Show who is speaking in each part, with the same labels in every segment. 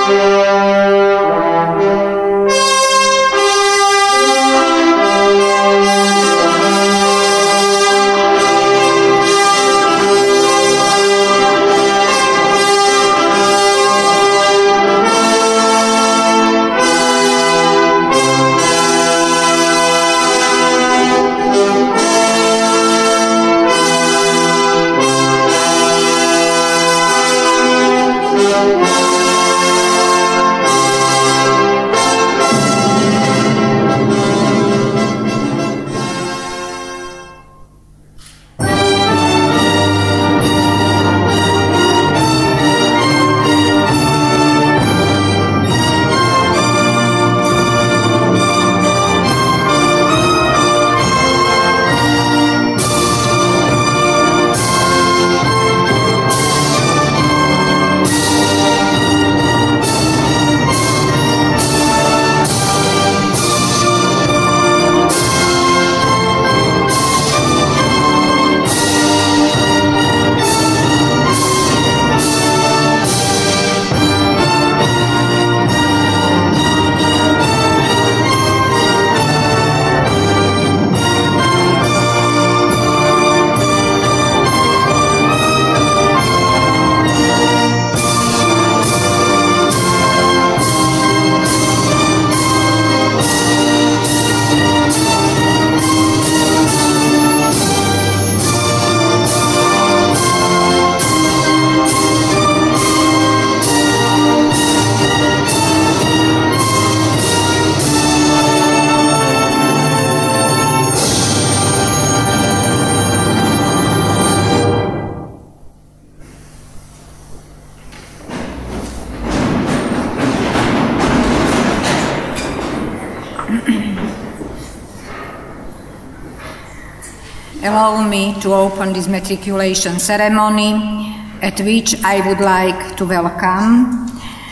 Speaker 1: Allow me to open this matriculation ceremony, at which I would like to welcome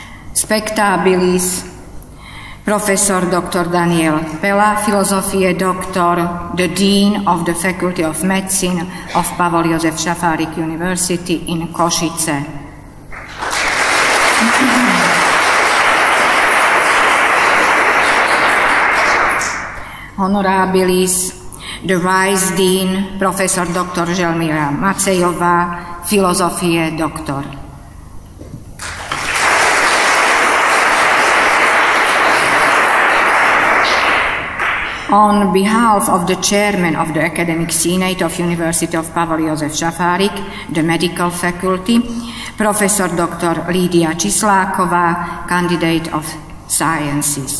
Speaker 1: Spectabilis Professor Dr. Daniel Pela, Filozofie Doctor, the Dean of the Faculty of Medicine of Pavol Jozef Šafárik University in Košice. Honorabilis, the Vice Dean, Professor Dr. Želmira Macejová, Filozofie Doctor. On behalf of the Chairman of the Academic Senate of University of Pavol Jozef Šafárik, the Medical Faculty, Professor Dr. Lídia Čisláková, Candidate of Sciences.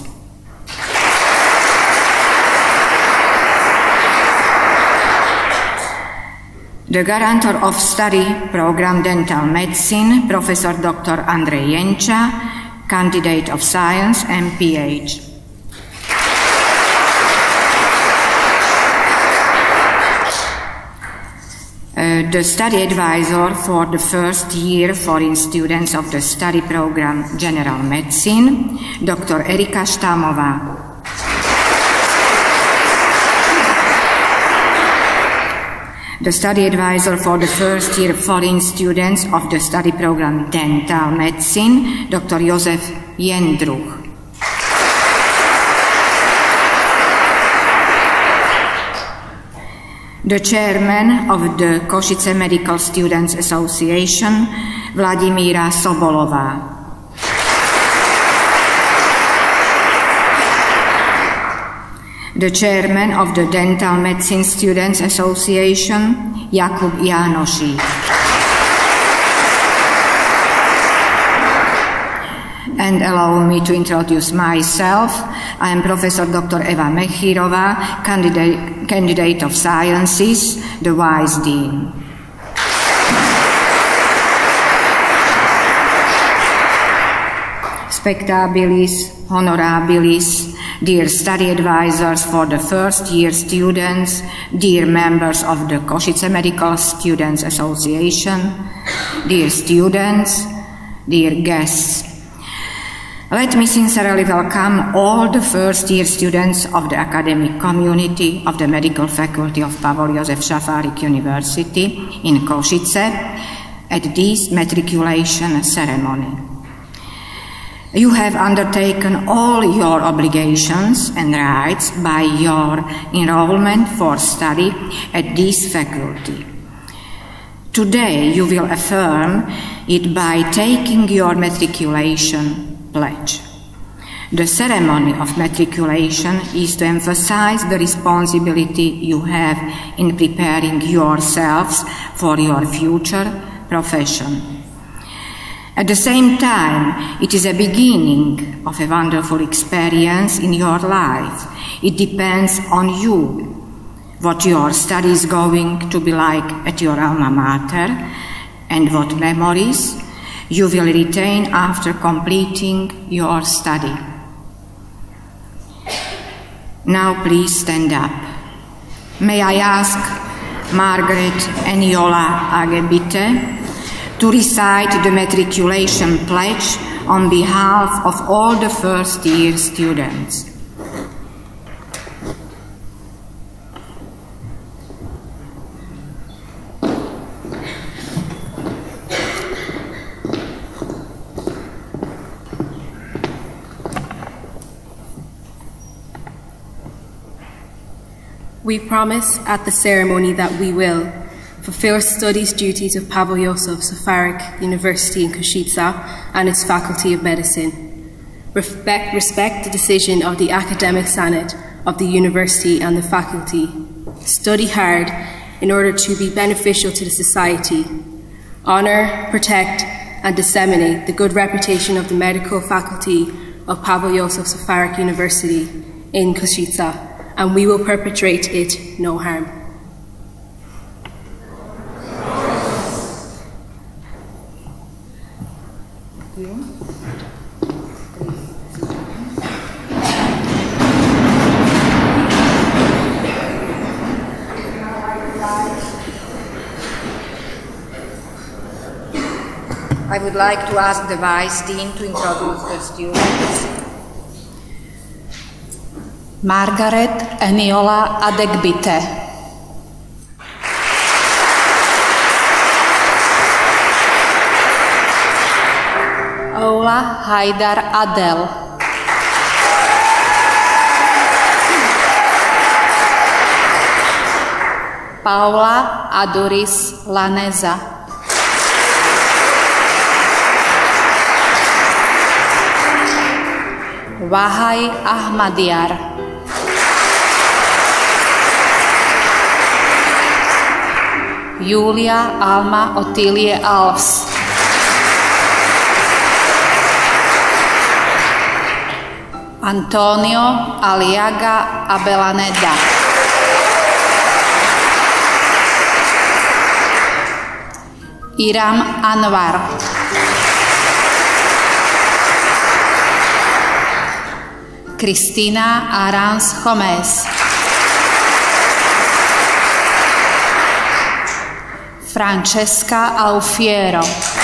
Speaker 1: The Guarantor of Study Program Dental Medicine, Professor Dr. Andrej Jenča, Candidate of Science, MPH. The study advisor for the first year foreign students of the study program General Medicine, Dr. Erika Štámová. The study advisor for the first year foreign students of the study program Dental Medicine, Dr. Jozef Jendruch. The chairman of the Košice Medical Students Association, Vladimíra Sobolová. The chairman of the Dental Medicine Students Association, Jakub Jánošík. And allow me to introduce myself. I am Professor Dr. Eva Mechírová, candidate of Sciences, the Vice Dean. Spectabilis, honorabilis, dear study advisors for the first year students, dear members of the Košice Medical Students Association, dear students, dear guests. Let me sincerely welcome all the first year students of the academic community of the Medical Faculty of Pavol Jozef Šafárik University in Košice at this matriculation ceremony. You have undertaken all your obligations and rights by your enrollment for study at this faculty. Today you will affirm it by taking your matriculation pledge. The ceremony of matriculation is to emphasize the responsibility you have in preparing yourselves for your future profession. At the same time, it is a beginning of a wonderful experience in your life. It depends on you what your study is going to be like at your alma mater and what memories you will retain after completing your study. Now please stand up. May I ask Margaret Eniola Agebite to recite the matriculation pledge on behalf of all the first-year students.
Speaker 2: We promise at the ceremony that we will fulfill studies duties of Pavel Yosef Sephardic University in Košice and its Faculty of Medicine. Respect the decision of the Academic Senate of the University and the Faculty. Study hard in order to be beneficial to the society. Honor, protect, and disseminate the good reputation of the Medical Faculty of Pavel Yosef Sephardic University in Košice, and we will perpetrate it no harm.
Speaker 1: I would like to ask the Vice Dean to introduce the students.
Speaker 3: Margaret Eniola Adegbite. Ola Haidar Adel. Paula Adoris Laneza. Wahaj Ahmadiar. Julia Alma Otilie Alves. Antonio Aliaga Abelaneda. Iram Anwar. Cristina Arans Gomez. Francesca Alfiero.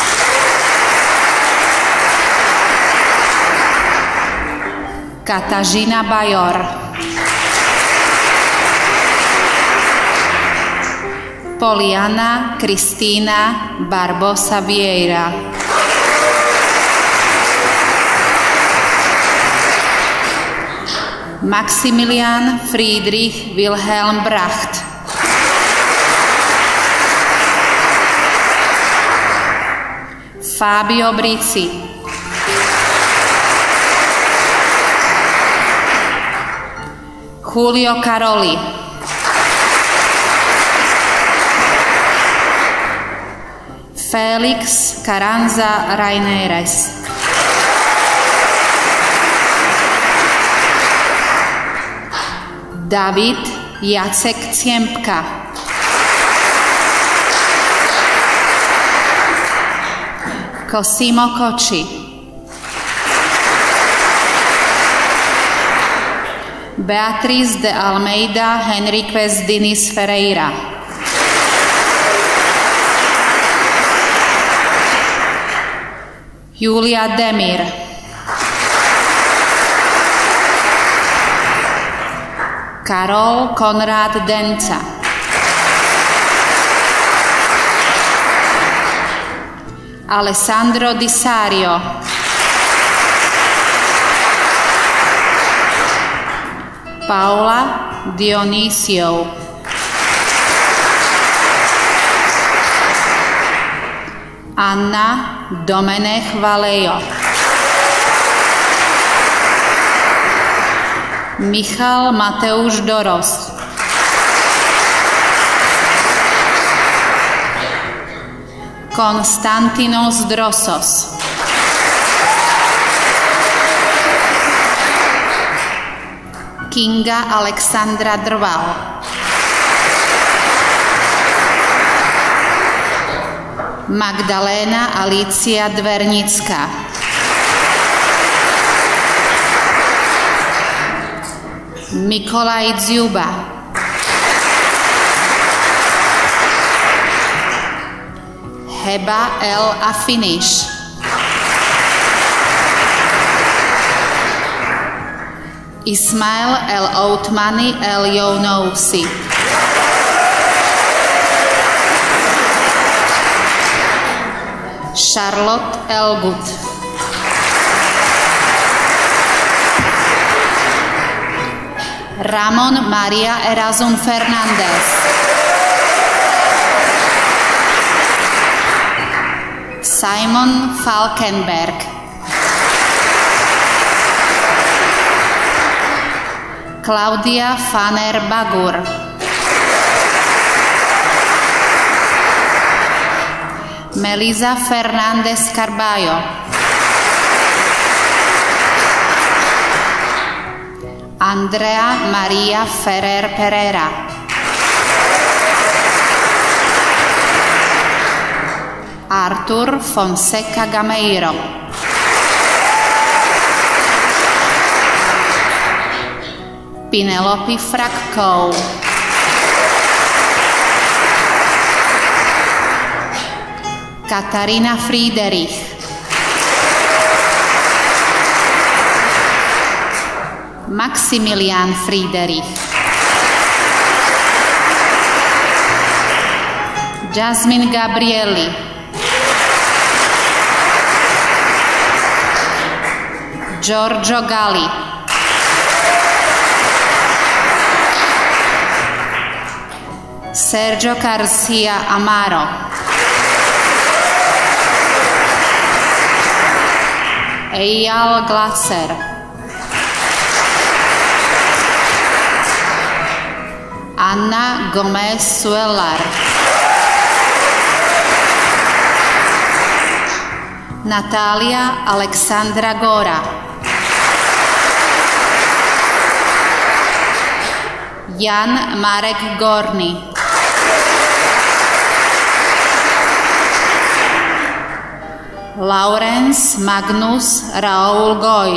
Speaker 3: Katarzyna Bajor. Poliana Cristina Barbosa Vieira. Maximilian Friedrich Wilhelm Bracht. Fabio Brici. Julio Caroli. Felix Carranza Raineres. David Jacek Ciempka. Cosimo Koči. Beatriz de Almeida Henriquez Diniz Ferreira. Julia Demir. Karol Konrad Denca. Alessandro Di Sario. Paula Dionýsiou, Anna Domenech Valejo, Michal Mateusz Doros, Konstantinos Drosos, Kinga Alexandra Drval, Magdaléna Alícia Dvernická, Mikolaj Dziuba, Heba El Afiniš, Ismail El Outmani El Younousi, Charlotte Elgut, Ramon Maria Erazun Fernández, Simon Falkenberg, Claudia Faner Bagur, Melisa Fernández Carballo, Andrea Maria Ferrer Pereira, Artur Fonseca Gameiro, Penelope Frakkou, Katarína Friedrich, Maximilian Friedrich, Jasmine Gabrieli, Giorgio Galli, Sergio Garcia Amaro, Eyal Glaser, Anna Gomez Suellar, Natália Alexandra Gora, Jan Marek Gorny, Laurens Magnus Raoul Goy,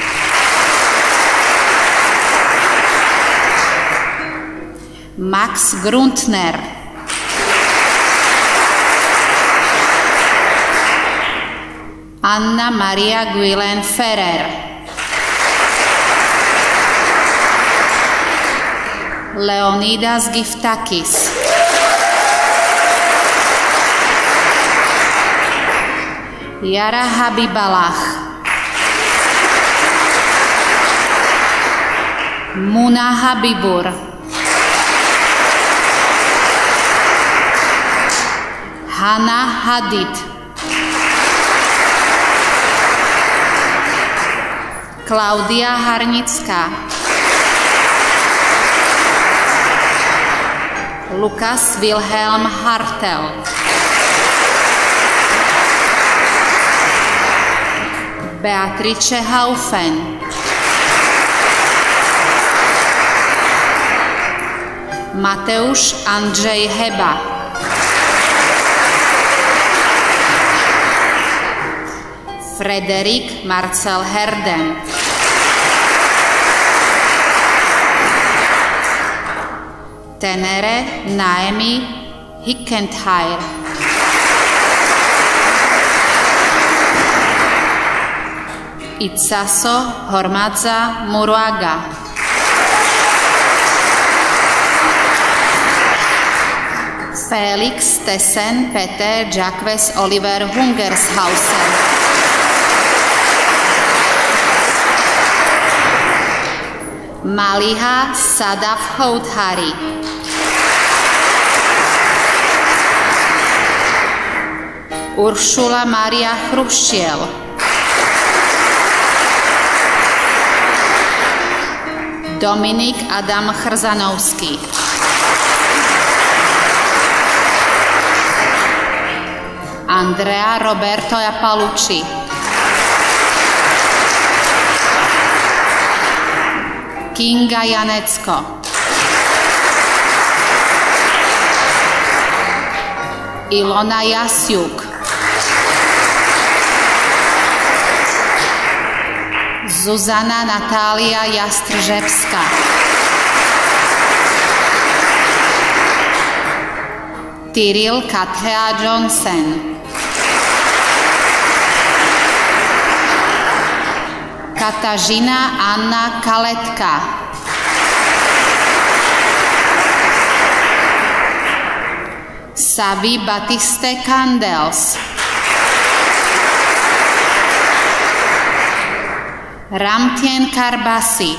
Speaker 3: Max Gruntner, Anna Maria Guilen Ferrer, Leonidas Giftakis, Jara Habibalach, Muna Habibur, Hanna Hadid, Klaudia Harnická, Lukas Wilhelm Hartel, Beatrice Haufen, Mateusz Andrzej Heba, Frederik Marcel Herden, Tenere Naemi Hickenthair, Itsaso Hormadza Muruaga, Felix Tessen Peter Jacques Oliver Hungershausen, Maliha Sadaf Houthari, Uršula Maria Chruščiel, Dominik Adam Chrzanovský, Andrea Roberto Japalucci, Kinga Janecko, Ilona Jasiuk, Zuzana Natália Jastrževská, Tyril Kathea Johnson, Katažina Anna Kaletka, Savi Batiste Kandels, Ramtien Karbasi,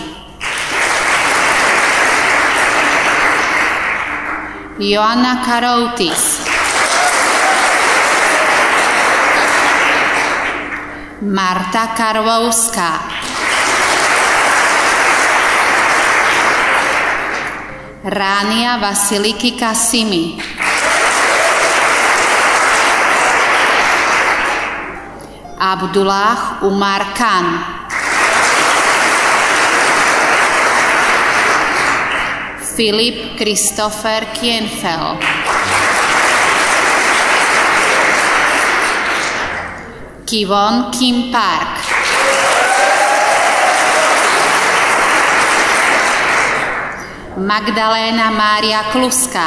Speaker 3: Joanna Karoutis, Marta Karvovská, Rania Vasiliki Kasimi, Abdullah Umar Khan, Filip Christopher Kienfeld, Kivon Kim Park, Magdaléna Mária Kluska,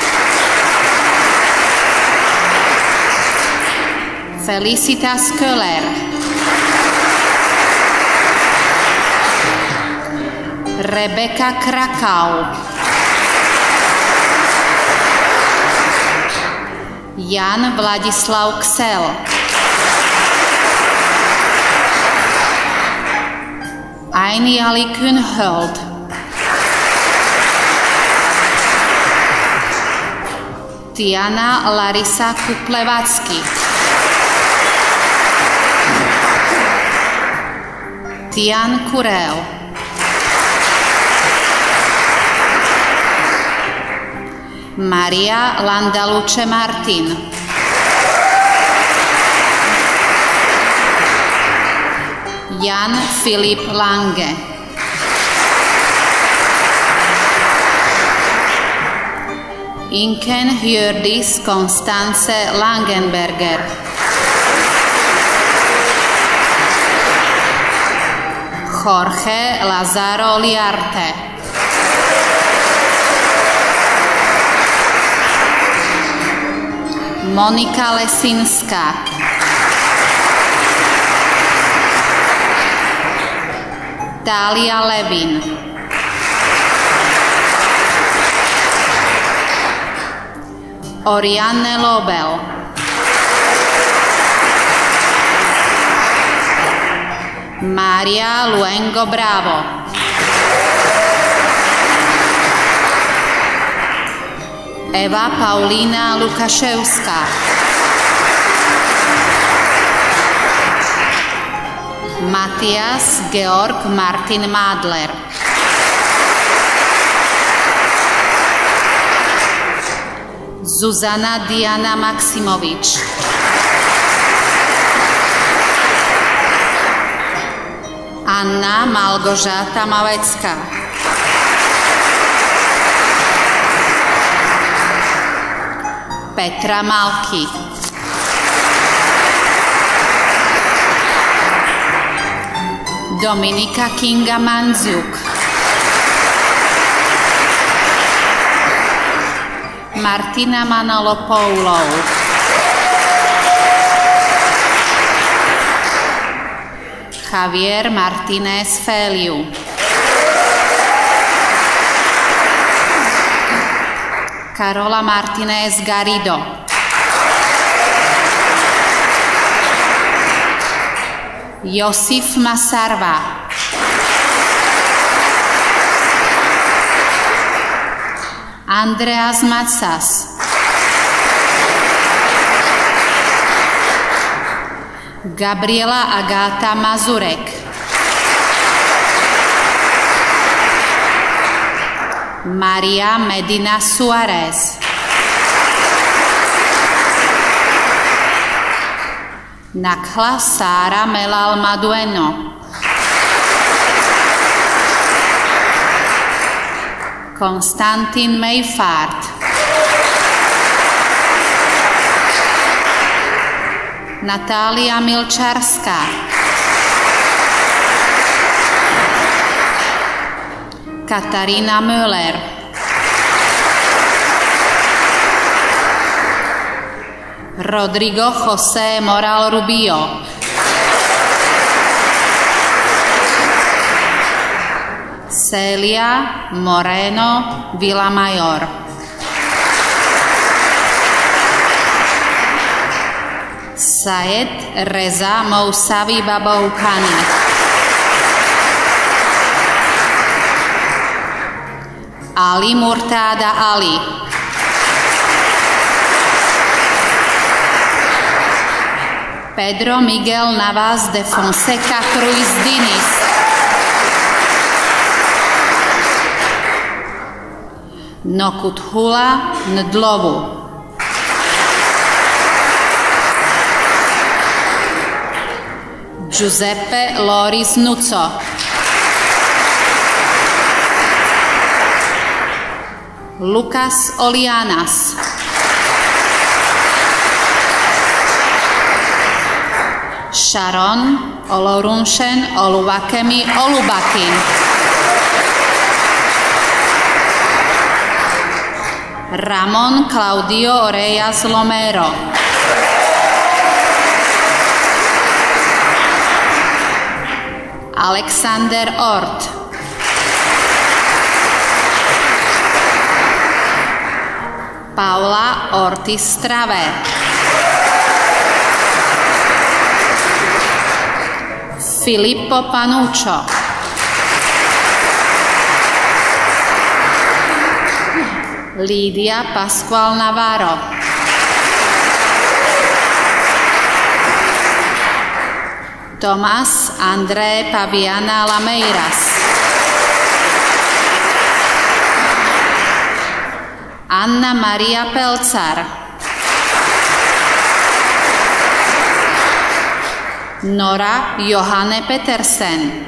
Speaker 3: Felicitas Köhler, Rebeka Krakau, Jan Vladislav Ksel, Aini Ali Künhöld, Tiana Larisa Kuplevacky, Tian Kurel, Maria Landaluce Martin, Jan Filip Lange, Inken Hjördis Konstance Langenberger, Jorge Lazaro Liarte, Monika Lesinská, Tália Levin, Oriane Lobel, Mária Luengo Bravo, Eva Paulína Lukaševská, Matias Georg Martin Madler, Zuzana Diana Maximovič, Anna Malgožáta Mavecká, Petra Malky, Dominika Kinga Manziuk, Martina Manolopoulou, Javier Martínez Feliu, Carola Martínez Garrido, Josif Masarva, Andreas Macas, Gabriela Agáta Mazurek, Maria Medina Suárez, Nakhla Sara Melal Madueno, Konstantin Meifart, Natália Milčarská, Katarína Müller, Rodrigo José Moral Rubio, Celia Moreno Villamayor, Syed Reza Mousavi Baboukani, Ali Murtada Ali, Pedro Miguel Navas de Fonseca Cruz Diniz, Nokuthula Ndlovu, Giuseppe Loris Nuco, Lucas Olianas, Sharon Olorunshen Oluwakemi Olubakin, Ramon Claudio Oreyas Lomero, Alexander Ort, Paula Ortiz Trave, Filippo Panuccio, Lídia Pascual Navarro, Tomás André Paviana Lameiras, Anna Maria Pelcar, Nora Johanne Petersen,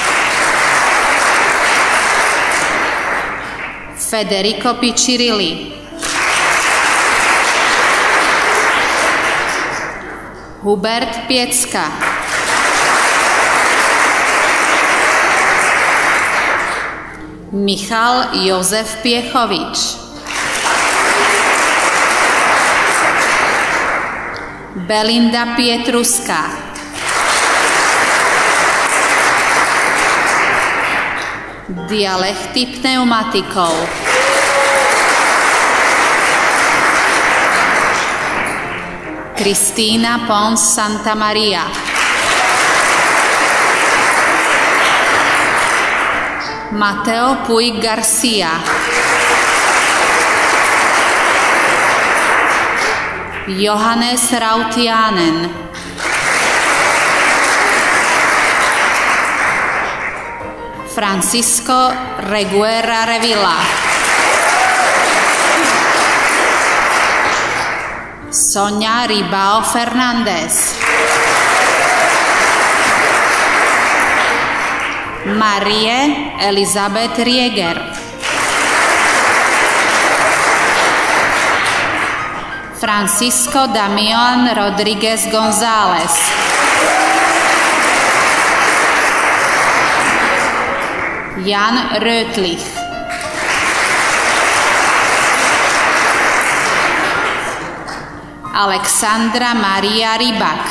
Speaker 3: Federico Piccirilli, Hubert Piecka, Michal Jozef Piechovič, Belinda Pietruska, Dialekty pneumatikov, Kristýna Pons Santa Maria, Mateo Puig Garcia, Johannes Rautianen, Francisco Reguera Revilla, Sonia Ribao Fernández, Marie Elizabeth Rieger, Francisco Damián Rodríguez González, Jan Rötlich, Alexandra Maria Rybak,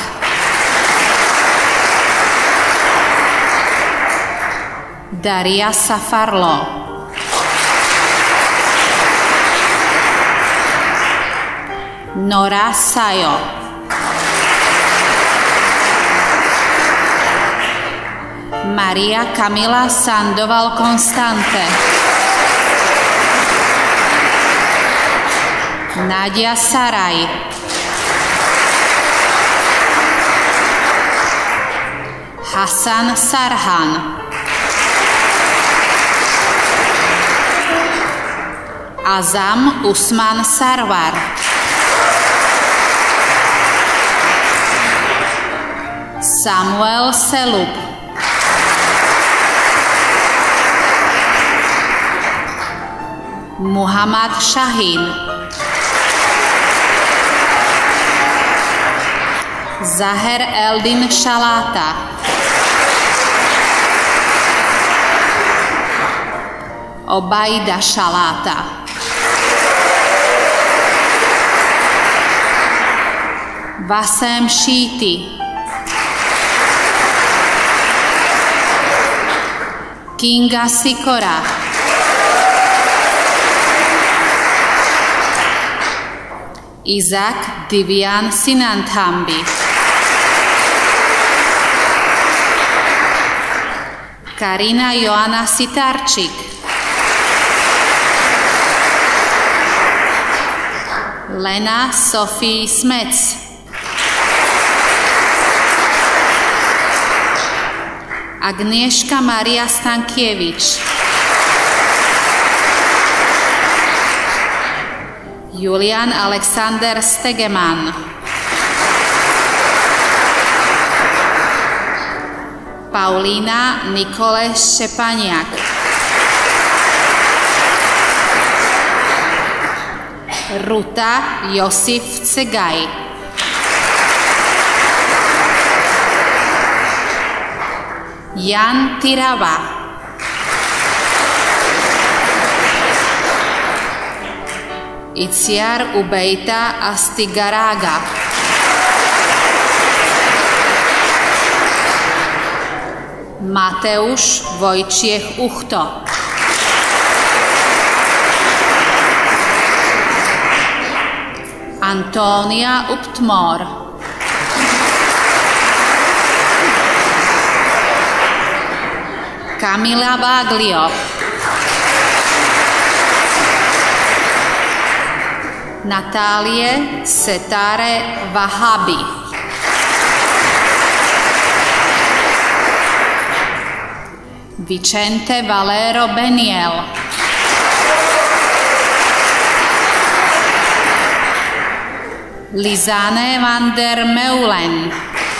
Speaker 3: Daria Safarlo, Nora Sajo, Maria Camila Sandoval Constante, Nadia Saraj, Hasan Sarhan, Azam Usman Sarwar, Samuel Selub, Muhammad Shahin, Zaher Eldin Shalata, Obaida Shalata, Vasem Shiti, Kinga Sikora, Isaac Divian Sinanthambi, Karina Joana Sitarčík, Lena Sophie Smec, Agnieszka Maria Stankiewicz, Julian Alexander Stegeman, Paulína Nikole Šepaniak, Ruta Josif Cegaj, Jan Tyrava, Iciar Ubeita Astigaraga, Mateusz Wojciech Uchto, Antonia Uptmor, Kamila Baglio, Natálie Setare Wahabi, Vicente Valero Beniel, Lizane van der Meulen,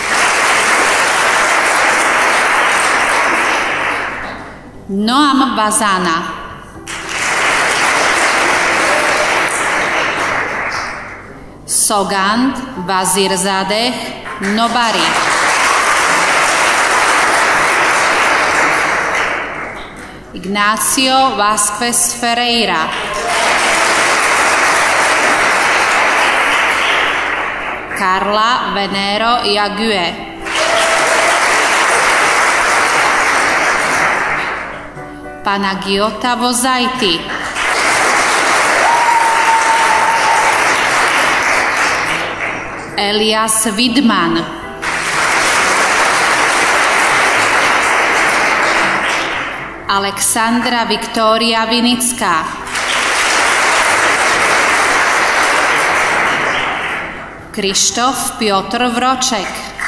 Speaker 3: Noam Vazana, Sogand Vazirzadeh Nobari, Ignacio Vázquez Ferreira, Carla Venero Jague, Panagiota Vozajti, Elias Widman, Alexandra Viktória Vinická, Krištof Piotr Vroček,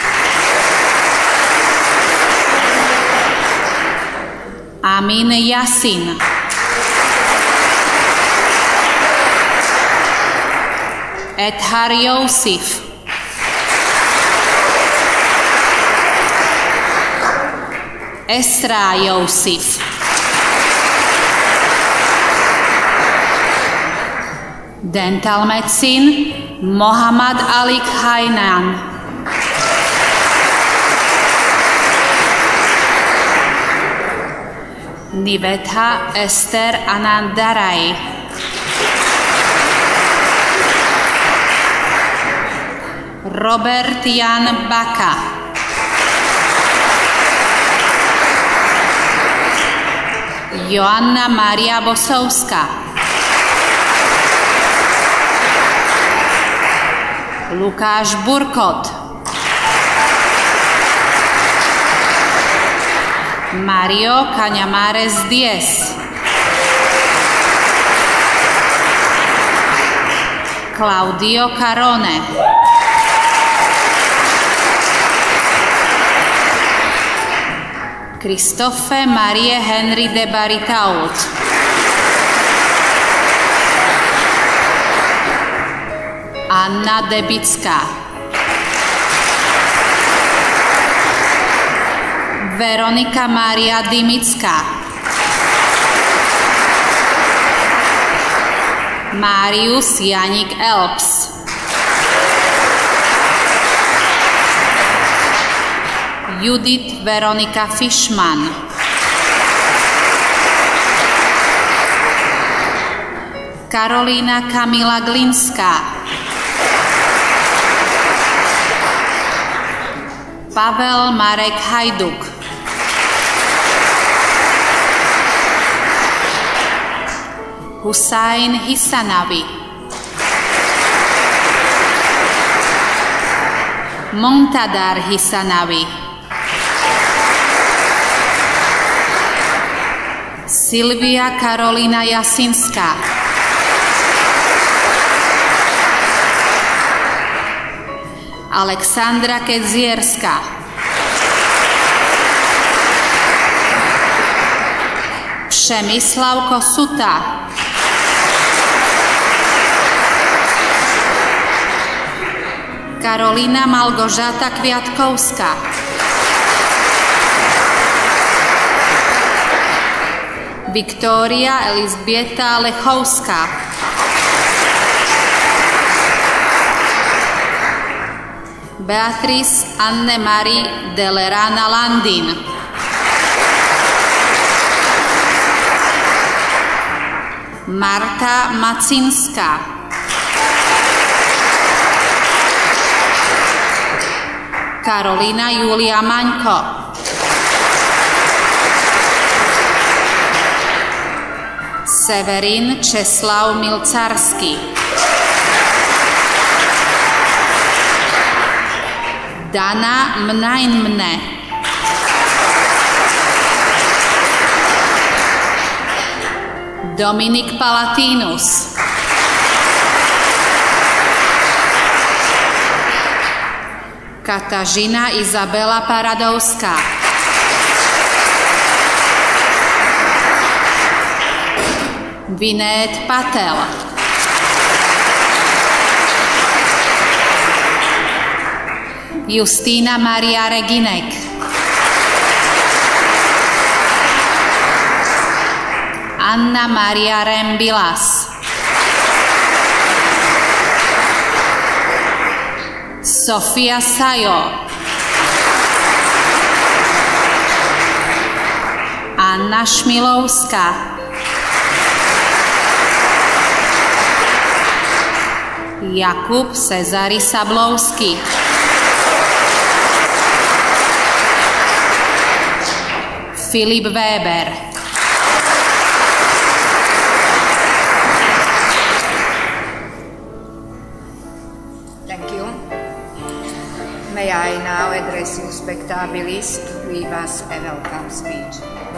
Speaker 3: Amin Yasin, Edhar Josif, Esra Josif, Dental Medicine Mohammad Alik Hainan, Nivetha Esther Anandarai, Robert Jan Baka, Joanna Maria Bosowska, Lukáš Burkot, Mario Cañamares Diez, Claudio Carone, Christophe Marie Henry de Baritaut, Anna Debická, Veronika Mária Dimická, Marius Janik Elps, Judith Veronika Fischmann, Karolína Kamila Glinská, Pavel Marek Hajduk, Husain Hisanavi, Montadar Hisanavi, Silvia Karolina Jasinská, Alexandra Kedzierská, Przemysław Kosuta, Karolina Malgorzata Kwiatkowska, Wiktoria Elizbieta Lechowska, Beatrice Anne-Marie Delerana Landin, Marta Macinská, Karolina Julia Maňko, Severin Česlav Milcarský, Dana Mnajnmne, Dominik Palatinus, Katažina Izabela Paradovská, Vinet Patel, Justína Maria Reginek, Anna Maria Rembilas, Sofia Sajo, Anna Šmilovská, Jakub Cezary Sablovský, Filip Weber,
Speaker 1: May I now address you, spectabilis, to give us a welcome speech.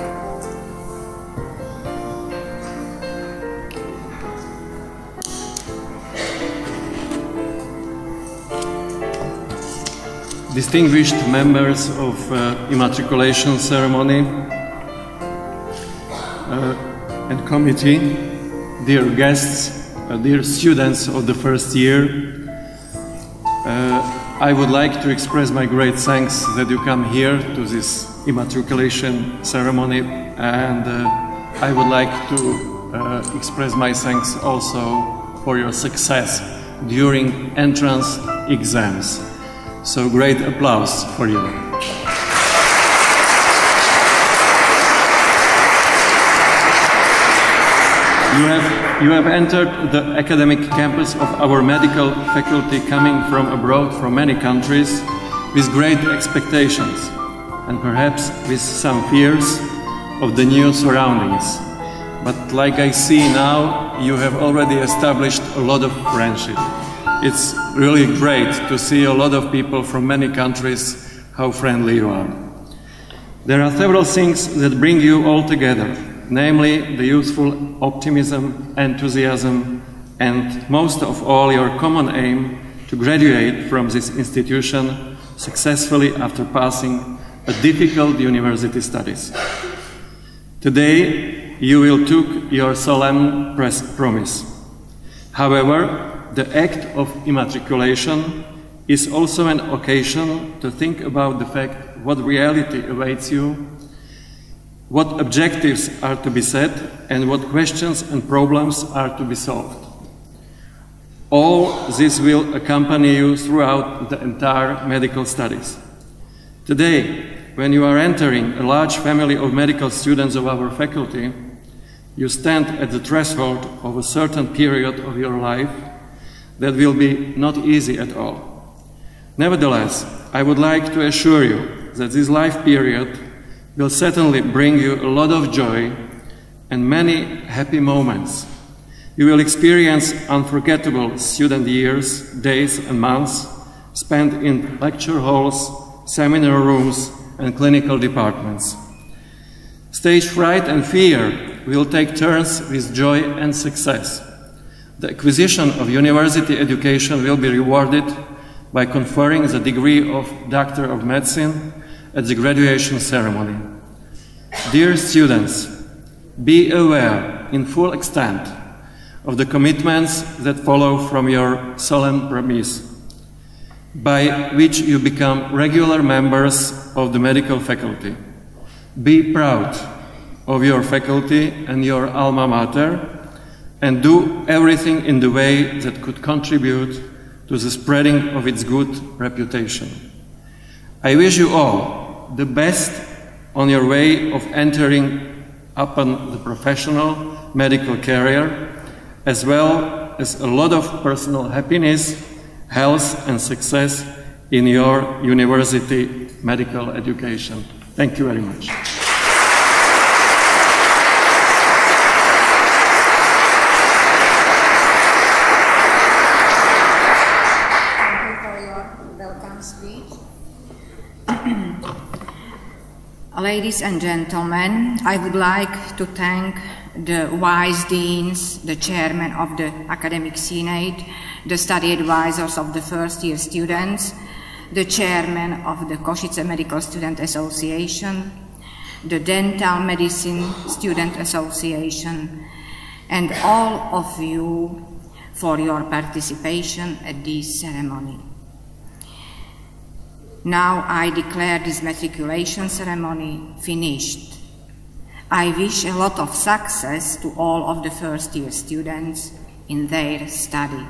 Speaker 4: Distinguished members of immatriculation ceremony and committee, dear guests, dear students of the first year, I would like to express my great thanks that you come here to this immatriculation ceremony, and I would like to express my thanks also for your success during entrance exams. So great applause for you. You have entered the academic campus of our medical faculty, coming from abroad, from many countries, with great expectations and perhaps with some fears of the new surroundings. But like I see now, you have already established a lot of friendship. It's really great to see a lot of people from many countries, how friendly you are. There are several things that bring you all together, namely the youthful optimism, enthusiasm, and most of all your common aim to graduate from this institution successfully after passing a difficult university studies. Today you will take your solemn promise. However, the act of immatriculation is also an occasion to think about the fact what reality awaits you, what objectives are to be set, and what questions and problems are to be solved. All this will accompany you throughout the entire medical studies. Today, when you are entering a large family of medical students of our faculty, you stand at the threshold of a certain period of your life that will be not easy at all. Nevertheless, I would like to assure you that this life period will certainly bring you a lot of joy and many happy moments. You will experience unforgettable student years, days and months spent in lecture halls, seminar rooms and clinical departments. Stage fright and fear will take turns with joy and success. The acquisition of university education will be rewarded by conferring the degree of Doctor of Medicine at the graduation ceremony. Dear students, be aware in full extent of the commitments that follow from your solemn promise, by which you become regular members of the medical faculty. Be proud of your faculty and your alma mater, and do everything in the way that could contribute to the spreading of its good reputation. I wish you all the best on your way of entering upon the professional medical career, as well as a lot of personal happiness, health and success in your university medical education. Thank you very much.
Speaker 1: Ladies and gentlemen, I would like to thank the Vice Deans, the Chairman of the Academic Senate, the study advisors of the first-year students, the Chairman of the Košice Medical Student Association, the Dental Medicine Student Association, and all of you for your participation at this ceremony. Now I declare this matriculation ceremony finished. I wish a lot of success to all of the first-year students in their study.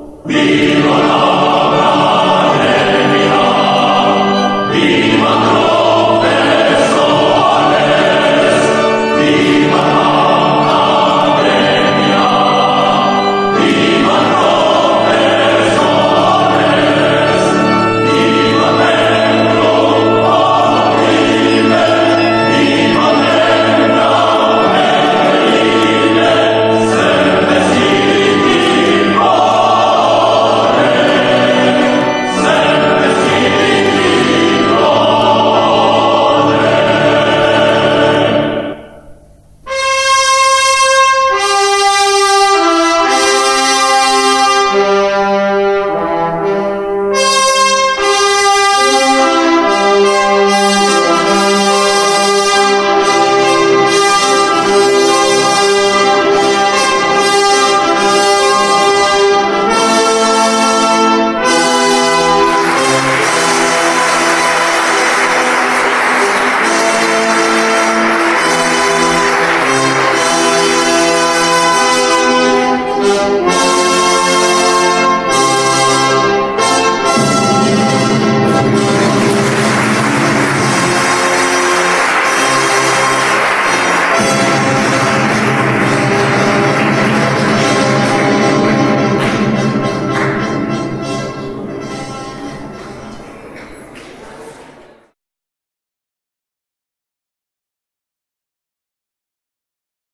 Speaker 5: Viva!